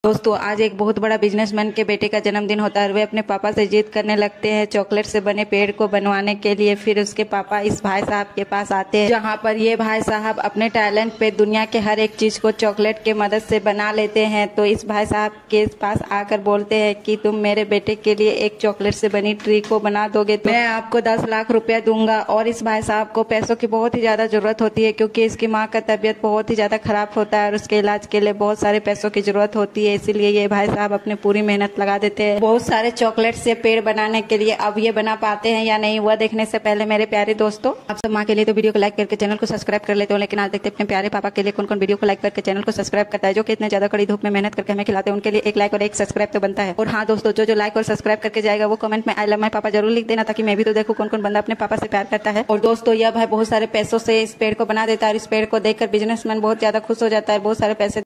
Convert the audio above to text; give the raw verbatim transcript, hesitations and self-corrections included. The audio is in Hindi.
दोस्तों आज एक बहुत बड़ा बिजनेसमैन के बेटे का जन्मदिन होता है। वे अपने पापा से जिद करने लगते हैं चॉकलेट से बने पेड़ को बनवाने के लिए। फिर उसके पापा इस भाई साहब के पास आते हैं, जहां पर ये भाई साहब अपने टैलेंट पे दुनिया के हर एक चीज को चॉकलेट के मदद से बना लेते हैं। तो इस भाई साहब के पास आकर बोलते हैं कि तुम मेरे बेटे के लिए एक चॉकलेट से बनी ट्री को बना दोगे तो मैं आपको दस लाख रुपया दूंगा। और इस भाई साहब को पैसों की बहुत ही ज्यादा जरूरत होती है, क्योंकि इसकी माँ का तबीयत बहुत ही ज्यादा खराब होता है और उसके इलाज के लिए बहुत सारे पैसों की जरूरत होती है। इसीलिए ये भाई साहब अपने पूरी मेहनत लगा देते हैं बहुत सारे चॉकलेट से पेड़ बनाने के लिए। अब ये बना पाते हैं या नहीं, वह देखने से पहले मेरे प्यारे दोस्तों, आप सब माँ के लिए तो वीडियो को लाइक करके चैनल को सब्सक्राइब कर लेते हो, लेकिन आज देखते हैं अपने प्यारे पापा के लिए कौन कौन वीडियो को लाइक करके चैनल को सब्सक्राइब करता है, जो कि इतने ज्यादा कड़ी धूप में मेहनत करके हमें खिलाते हैं। उनके लिए एक लाइक और एक सब्सक्राइब तो बनता है। और हाँ दोस्तों, जो जो लाइक और सब्सक्राइब करके जाएगा वो कमेंट में आई लव माय पापा जरूर लिख देना, ताकि मैं भी तो देखूं कौन कौन बंदा अपने पापा से प्यार करता है। और दोस्तों यह भाई बहुत सारे पैसों से इस पेड़ को बना देता है और इस पेड़ को देखकर बिजनेसमैन बहुत ज्यादा खुश हो जाता है, बहुत सारे पैसे